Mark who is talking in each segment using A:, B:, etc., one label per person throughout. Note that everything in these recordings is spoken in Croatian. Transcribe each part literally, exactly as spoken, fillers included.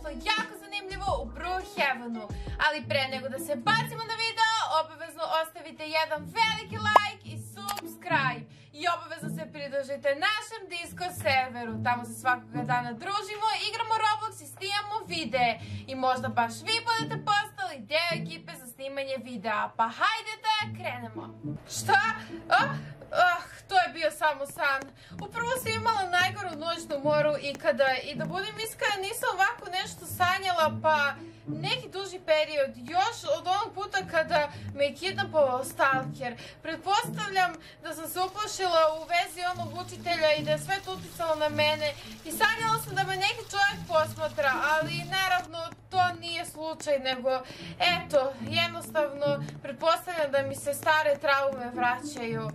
A: nešto jako zanimljivo u Brookhavenu. Ali pre nego da se bacimo na video, obavezno ostavite jedan veliki like i subscribe. I obavezno se pridružite našem Discord serveru. Tamo se svakoga dana družimo, igramo Roblox i snimamo videe. I možda baš vi budete postali deo ekipe za snimanje videa. Pa hajde da krenemo. Šta? Ah, ah, to je bio samo san. Upravo sam imala najgoru noćnu moru ikada i da budem iskrena nisam ovako nešto sanjala pa neki duži period, još od onog puta kada me je kidnapovao stalker. Pretpostavljam da sam se uplašila u vezi onog učitelja i da je sve to uticalo na mene i sanjala sam da me neki čovjek posmatra, ali naravno to nije slučaj, nego eto, jednostavno pretpostavljam da mi se stare traume vraćaju.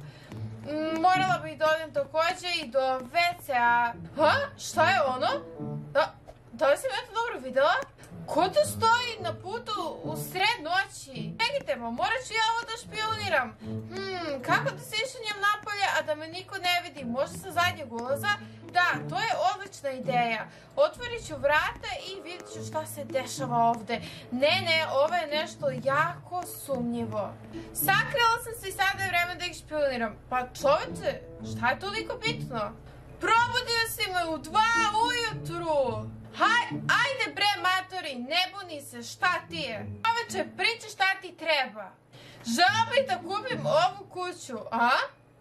A: Morala bih da odem također i do ve cea. Ha? Šta je ono? Da, da li sam ja to dobro vidjela? Ko to stoji na putu u sred noći? Čekajte, ma morat ću ja ovo da špioniram. Hmm, kako da se išenjem napolje, a da me niko ne vidi? Možda sa zadnjeg ulaza? Da, to je odlična ideja. Otvorit ću vrata i vidjet ću šta se dešava ovde. Ne, ne, ovo je nešto jako sumnjivo. Sakrila sam se i sada je vreme da ih špioniram. Pa čoveče, šta je toliko bitno? Probudio si me u dva ujutru. Haj, ajde bre matori, ne buni se, šta ti je? Čoveče, priči šta ti treba. Žela bih da kupim ovu kuću, a?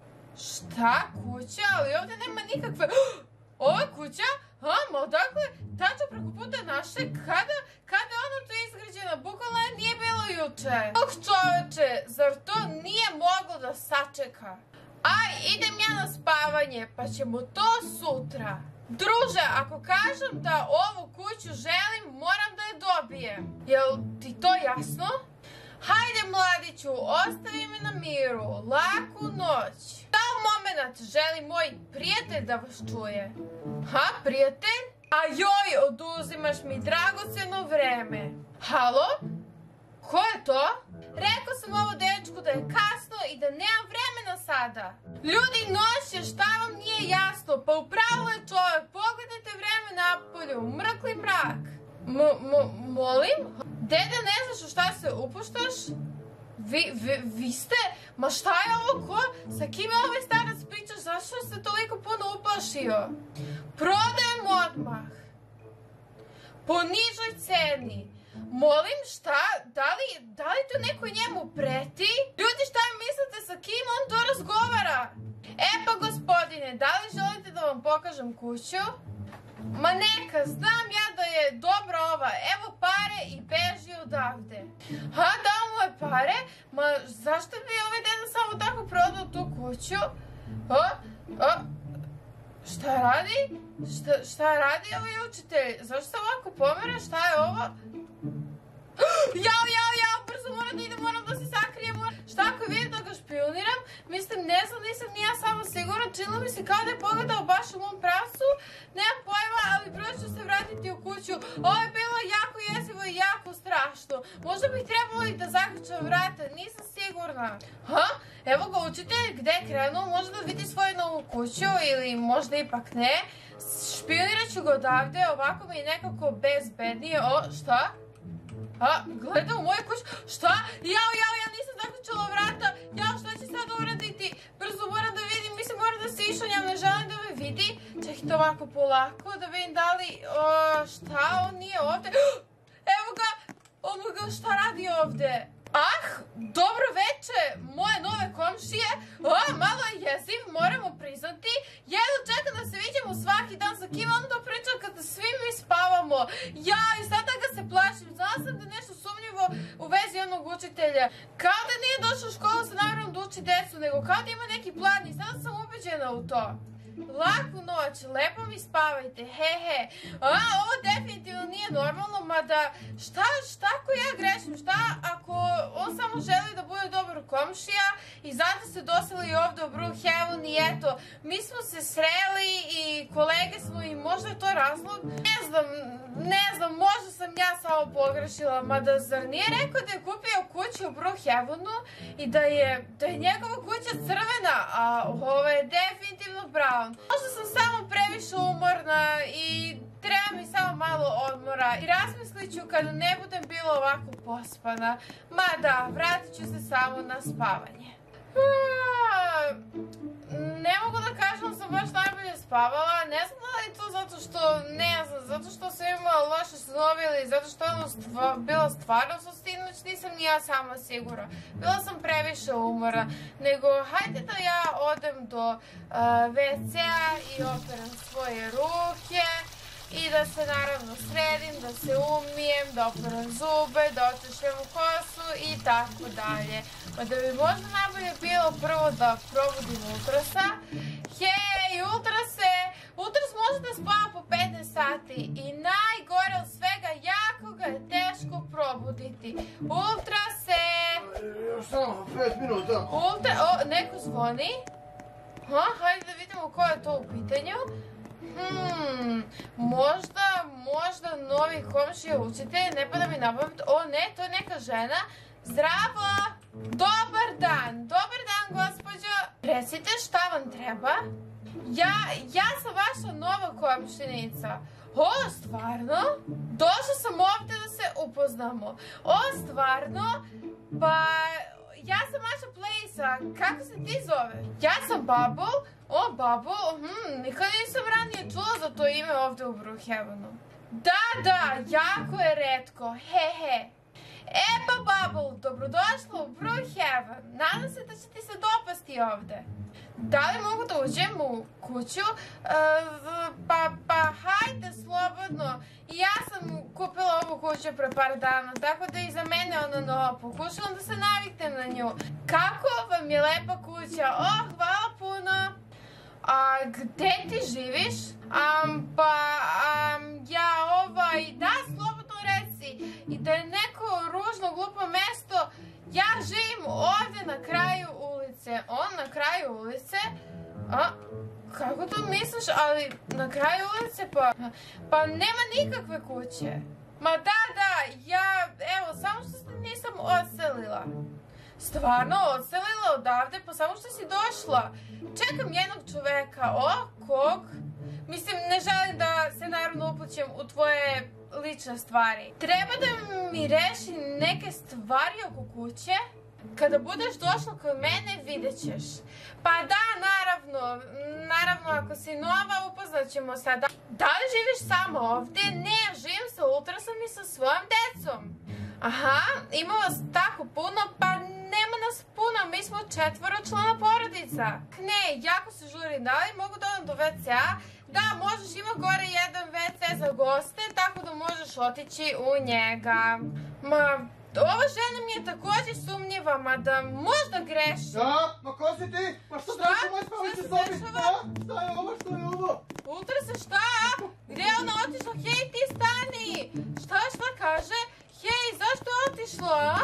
A: Šta kuća? Ali ovdje nema nikakve... Ova kuća? A, ma odakle? Tačno preko puta naše? Kada? Kada je ona tu izgrađena? Bukvalno je nije bilo juče. Oh čoveče, zar to nije moglo da sačeka? Aj, idem ja na spavanje, pa ćemo to sutra. Druže, ako kažem da ovu kuću želim, moram da je dobijem. Jel ti to jasno? Hajde mladiću, ostavi me na miru. Laku noć. Taj moment želi moj prijatelj da vas čuje. Ha, prijatelj? A joj, oduzimaš mi dragoceno vreme. Halo? Ko je to? Rekao sam ovo dečku da je kasno i da nemam vremena sada. Ljudi, noć je, šta vam nije jasno? Pa upravo je čovjek, pogledajte vreme napolju, mrkli mrak. M, m, molim? Dede, ne znaš u šta se upuštaš? Vi, vi, vi ste? Ma šta je ovo ko? Sa kime ovaj starac pričaš? Zašto se toliko puno uplašio? Prodajem odmah. Po nižoj ceni. Molim, šta? Da li, da li to neko njemu preti? Ljudi, šta mislite, sa kim on to razgovara? E pa gospodine, da li želite da vam pokažem kuću? Ma neka, znam ja da je dobra ova, evo pare i beži odavde. Ha, dao mu je pare? Ma zašto bi ovaj deda samo tako prodao tu kuću? Ha, ha, šta radi? Šta, šta radi ovaj učitelj? Zašto se ovako pomera? Šta je ovo? Jao, jao, jao, brzo moram da idem, moram da se sakrijem. Šta ako vidim da ga špioniram? Mislim, ne znam, nisam ni ja samo sigurna. Činilo mi se kao da je pogledao baš u mom pravcu. Nemam pojma, ali brzo ću se vratiti u kuću. Ovo je bilo jako jezivo i jako strašno. Možda bih trebalo i da zaključam vrata, nisam sigurna. Ha? Evo ga učitelj, gde je krenuo? Možda da vidi svoju novu kuću ili možda ipak ne. Špionirat ću ga odavde, ovako mi je nekako bezbednije. O, šta? A, gleda u moju kuću. Šta? Jao, jao, ja nisam zaključala vrata. Jao, šta će sad uraditi? Brzo moram da vidim, mislim moram da se išonjam, ne želim da me vidi. Čekajte ovako polako, da vidim da li... O, šta? On nije ovde. Evo ga! Oh my god, šta radi ovde? Ah, dobro veče, moje nove komšije. O, malo je jeziv, moramo priznati. Jedno čekam da se vidimo svaki dan, sa kim on to priča kada svi mi spavamo. Ja, i sada ga se plašim, znala sam da je nešto sumnjivo u vezi onog učitelja. Kao da nije došao u školu sa namjerom da uči decu, nego kao da ima neki plan i sada sam ubeđena u to. Laku noć, lepo mi spavajte, he he. A, ovo definitivno nije normalno, mada šta, šta ako ja grešim, šta ako on samo želi da bude dobar komšija i zato se doseli ovde u Brookhaven i eto, mi smo se sreli i kolege smo i možda je to razlog. Ne znam, ne znam, možda sam ja samo pogrešila, mada zar nije rekao da je kupio kuću u Brookhavenu i da je, da je njegova kuća crvena, a ovo je definitivno brown. Možda sam samo previše umorna i treba mi samo malo odmora i razmislit ću kada ne budem bila ovako pospana. Ma da, vratit ću se samo na spavanje. Ne mogu da kažem da sam baš najbolje spavala, ne znam da li to zato što, ne znam, zato što sam imala loše snove ili zato što je ono stva, bila stvarno sinoć, nisam ni ja sama sigurna. Bila sam previše umora, nego hajde da ja odem do uh, ve ce-a i operam svoje ruke i da se naravno sredim, da se umijem, da operam zube, da očešem kosu i tako dalje. Pa da bi možda najbolje bilo prvo da probudim Ultrasa. Hej, Ultrase! Ultras može da spava po petnaest sati i najgore od svega, jako ga je teško probuditi. Ultrase!
B: Još samo pet minuta.
A: Ultra... O, neko zvoni? Ha, hajde da vidimo ko je to u pitanju. Hmm, možda, možda novi komšija učitelj, ne pada mi na pamet. O ne, to je neka žena. Zdravo! Dobar dan! Dobar dan, gospođo! Recite šta vam treba? Ja, ja sam vaša nova komšinica. O, stvarno? Došla sam ovdje da se upoznamo. O, stvarno? Pa, ja sam vaša Plejsa. Kako se ti zove? Ja sam Bubble. O, Bubble? Hmm, nikad nisam ranije čula za to ime ovdje u Brookhavenu. Da, da, jako je retko. He, he. E pa Bubble, dobrodošla u Brookhaven. Nadam se da će ti se dopasti ovde. Da li mogu da uđem u kuću? E, pa, pa hajde slobodno. I ja sam kupila ovu kuću pre par dana, tako da i za mene ona nova. Pokušavam da se naviknem na nju. Kako vam je lepa kuća? Oh, hvala puno. A gde ti živiš? Um, pa, um, ja ovaj, da, slobodno reci. I da je neko ružno, glupo mesto, ja živim ovdje na kraju ulice. On na kraju ulice? A, kako to misliš? Ali na kraju ulice pa... Pa nema nikakve kuće. Ma da, da, ja, evo, samo što se nisam odselila. Stvarno, odselila odavde, pa samo što si došla. Čekam jednog čoveka. O, kog? Mislim, ne želim da se naravno upućem u tvoje lične stvari. Treba da mi reši neke stvari oko kuće. Kada budeš došla kod mene, vidjet ćeš. Pa da, naravno, naravno, ako si nova, upoznat ćemo sada. Da li živiš samo ovdje? Ne, živim sa Ultrasom i sa svojom decom. Aha, ima vas tako puno, pa nema nas puno, mi smo četvoročlana porodica. Ne, jako se žurim, da li mogu da odem do ve ce-a? Da, možeš, ima gore jedan ve ce za goste, tako da možeš otići u njega. Ma, ova žena mi je također sumnjiva, mada možda greši.
B: Da, ma ko si ti? Pa što traži moj spavajući sobi? Da, šta je ovo, šta je ovo?
A: Ultrase, šta? Gdje je ona otišla? Hej, ti stani! Šta, šta kaže? Hej, zašto je otišla, a?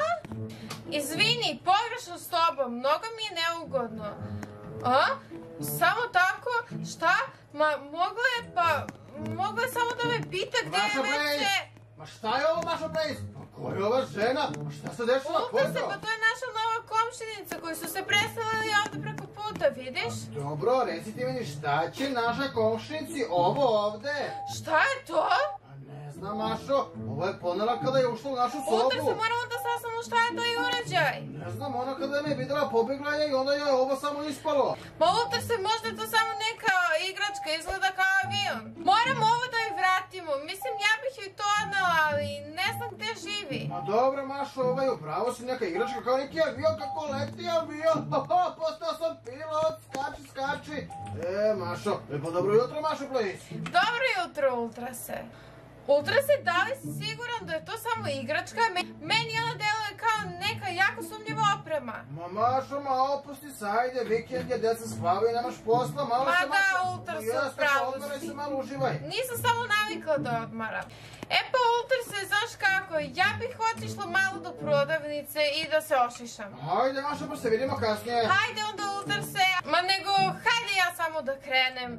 A: Izvini, pogrešno s tobom, mnogo mi je neugodno. A? Samo tako? Šta? Ma, mogla je pa... Mogla je samo da me pita gdje je ve ce.
B: Ma šta je ovo, Mašo Plejs? Pa ko je ova žena? Pa šta se dešava?
A: Ultrase, pa to je naša nova komšinica koji su se preselili ovdje preko puta, vidiš?
B: Pa dobro, recite meni šta će naša komšinici ovo ovde?
A: Šta je to?
B: Ne znam, Mašo, ovo je ponela kada je ušla u našu sobu.
A: Ultrase, moramo da saznamo šta je to i uređaj.
B: Ne znam, ona kada me videla pobjegla je i onda je ovo samo ispalo.
A: Ma Ultrase, možda je to samo neka igračka, izgleda kao avion. Moramo ovo da joj vratimo, mislim ja bih joj to odnala, ali ne znam gdje živi.
B: Ma dobro, Mašo, ovaj upravo si neka igračka kao neki avion, kako leti avion. Haha, postao sam pilot, skači, skači. E, Mašo, lepo dobro jutro, Mašo Plejs.
A: Dobro jutro, Ultrase. Ultrase, da li si siguran da je to samo igračka? Meni ona deluje kao neka jako sumnjiva oprema.
B: Ma Mašo, ma opusti se, ajde, vikend je, deca spavaju, nemaš posla, malo
A: Ma
B: se
A: da,
B: Mašo...
A: Ultrase,
B: Ma
A: upravo
B: odmoraj
A: si.
B: se, malo uživaj.
A: Nisam samo navikla da odmaram. E pa Ultrase, znaš kako, ja bih otišla malo do prodavnice i da se ošišam.
B: Ajde, Mašo, pa se vidimo kasnije.
A: Hajde onda Ultrase, ma nego, hajde ja samo da krenem.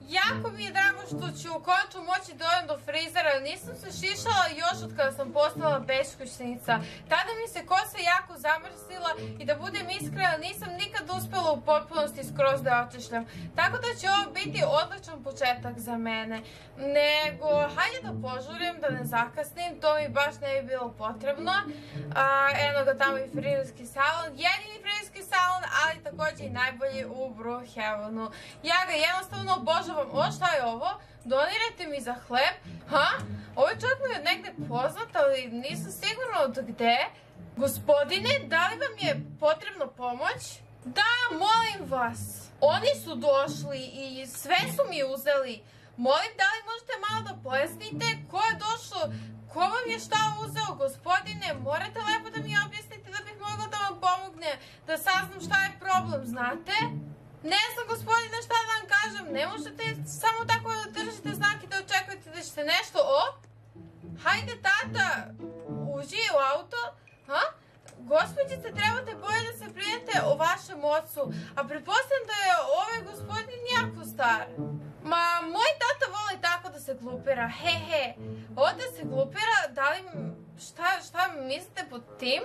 A: jako mi je drago što ću konačno moći da odem do frizera. Nisam se šišala još od kada sam postala beskućnica. Tada mi se kosa jako zamrsila i da budem iskrena nisam nikad uspjela u potpunosti skroz da očišljam. Tako da će ovo biti odličan početak za mene. Nego, hajde da požurim, da ne zakasnim, to mi baš ne bi bilo potrebno. A, eno ga tamo i frizerski salon, jedini frizerski salon, ali također i najbolji u Brookhavenu. Ja ga jednostavno obožavam. O, šta je ovo? Donirajte mi za hleb? Ha? Ovaj čovjek mi je od negdje poznat, ali nisam sigurna od gde. Gospodine, da li vam je potrebno pomoć? Da, molim vas. Oni su došli i sve su mi uzeli. Molim, da li možete malo da pojasnite ko je došao, ko vam je šta uzeo, gospodine? Morate lepo da mi objasnite da bih mogla da vam pomogne, da saznam šta je problem, znate? Ne znam, gospodine, šta da vam kažem, ne možete samo tako da držite znak i da očekujete da ćete nešto, o? Hajde, tata, uđi u auto, ha? Gospođice, trebate bolje da se brinete o vašem ocu, a pretpostavljam da je ovaj gospodin jako star. Ma, moj tata voli tako da se glupira, he he. Ovo da se glupira, da li, šta, šta mislite pod tim?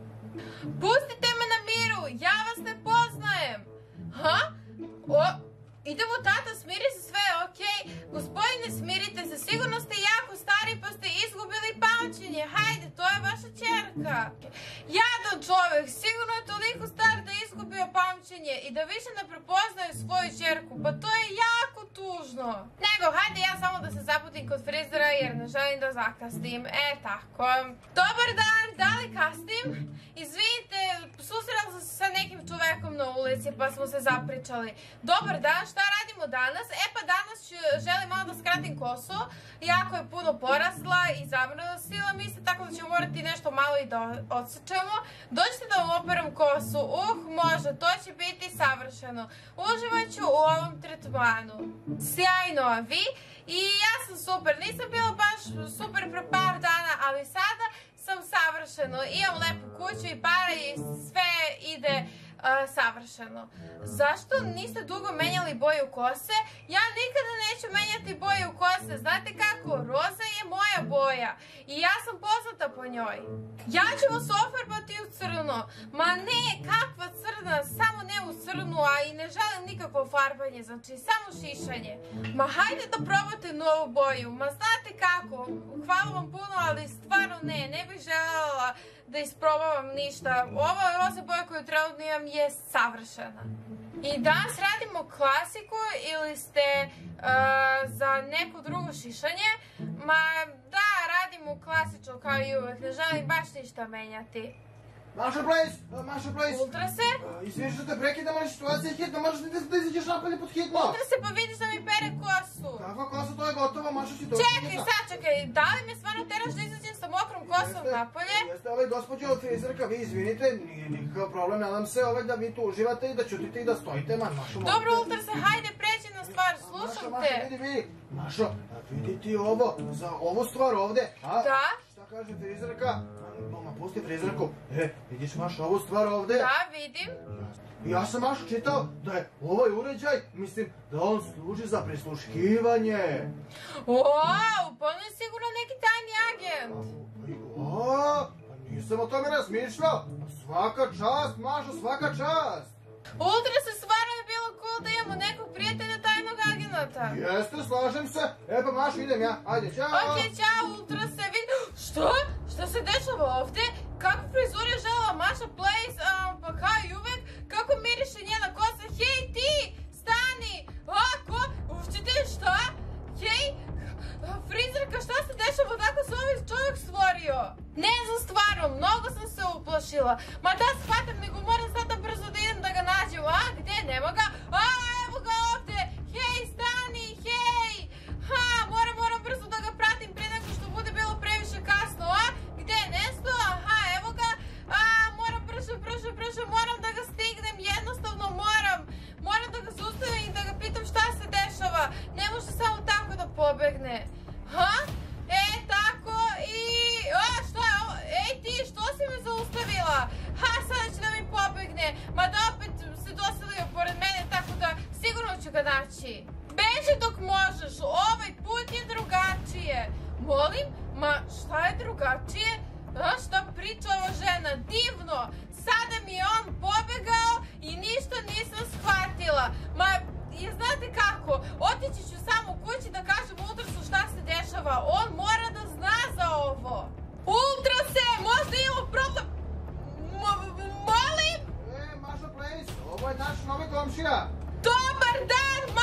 A: Pustite me na miru, ja vas ne poznajem. Ha? O, idemo tata, smiri se, sve je okej. Gospodine, smirite se, sigurno ste jako stari pa ste izgubili pamćenje. Hajde, to je vaša ćerka. Jadan čovjek, sigurno je toliko star da je izgubio pamćenje i da više ne prepoznaje svoju ćerku. Pa to je jako tužno. Nego, hajde ja samo da se zaputim kod frizera jer ne želim da zakasnim. E, tako. Dobar dan, da li kasnim? Izvinite, susrela sam se sa nekim čovekom na ulici pa smo se zapričali. Dobar dan, šta radimo danas? E pa danas ću, želim malo da skratim kosu. Jako je puno porasla i zamrzila mi se, tako da ćemo morati nešto malo i da odsečemo. Dođite da vam operam kosu. Uh, može, to će biti savršeno. Uživat ću u ovom tretmanu. Sjajno, a vi? I ja sam super, nisam bila baš super pre par dana, ali sada sam savršeno. Imam lepu kuću i para i sve ide uh, savršeno. Zašto niste dugo menjali boju kose? Ja nikada neću menjati boju kose. Znate kako? Roza je moja boja. I ja sam poznata po njoj. Ja ću vas ofarbati u crno. Ma ne, kakva crna? Samo ne u crnu, a i ne želim nikakvo farbanje. Znači, samo šišanje. Ma hajde da probate novu boju. Ma znate kako? Hvala vam puno, ali stvarno ne. Ne bih željela da isprobavam ništa. Ova roza boja koju trenutno imam je savršena. I danas radimo klasiku ili ste uh, za neko drugo šišanje? Ma da, radimo klasično kao i uvek, ne želim baš ništa menjati.
B: Maša Place, Maša Place.
A: Ultrase?
B: Izvini što te prekidam, ali situacija je hitna, možeš da, da izađeš napolje pod hitno.
A: Ultrase, pa vidiš da mi pere kosu.
B: Kakva kosa, to je gotovo, Maša si to.
A: Čekaj, sad čekaj, da li me stvarno teraš da izađem sa mokrom kosom napolje?
B: Jeste, ovaj gospođo frizerka, vi izvinite, nije nikakav problem, nadam se ovaj da vi tu uživate i da čutite i da stojite, man, Mašo.
A: Dobro, Ultrase, hajde pređi na stvar, slušam
B: Mašo,
A: te.
B: Mašo, vidi, vidi, Mašo, vidi ti ovo, za ovu stvar ovde, a?
A: Da?
B: Šta kaže frizerka? Ma, pusti frizerku. E, vidiš Mašo ovu stvar ovde?
A: Da, vidim.
B: Ja sam Mašo čitao da je ovaj uređaj, mislim, da on služi za prisluškivanje.
A: Wow, pa on je sigurno neki tajni agent.
B: A, pa nisam o tome razmišljao. Svaka čast, Mašo, svaka čast.
A: Ultra se stvarno je bilo cool da imamo nekog prijatelja tajnog agenta.
B: Jeste, slažem se. E pa Mašo, idem ja. Ajde, čao.
A: Ok, čao, Ultra se vidi. Što? Šta se dešava ovdje? Kakvu frizuru je želela Maša Place? Um, pa kao i uvek, kako miriše njena kosa? Hej ti, stani! Ako? Uvčite, šta? Hej, frizerka, šta se dešava? Tako se ovaj čovjek stvorio. Ne znam stvarno, mnogo sam se uplašila. Ma da shvatam, nego moram sada brzo da idem da ga nađem. A, gdje? Nema ga? A, evo ga ovdje! Hej, stani, hej! Ha, moram, moram brzo da ga pratim prije nego što bude bilo previše kasno. A, gdje je nesto? Aha, evo ga. A, moram brže, brže, brže, moram da ga stignem, jednostavno moram. Moram da ga zaustavim i da ga pitam šta se dešava. Ne može samo tako da pobegne. Ha? E, tako i... A, šta je ovo? Ej ti, što si me zaustavila? Ha, sada će da mi pobegne. Ma da opet se doselio pored mene, tako da sigurno ću ga naći. Beži! Beži dok možeš, ovaj put je drugačije. Molim? Ma šta je drugačije? A, šta priča ova žena? Divno! Sada mi je on pobegao i ništa nisam shvatila. Ma, je, znate kako? Otići ću samo kući da kažem Ultrasu šta se dešava. On mora da zna za ovo. Ultrase, možda imamo problem... Molim?
B: E, Maša Place, ovo je naš novi komšija.
A: Dobar dan,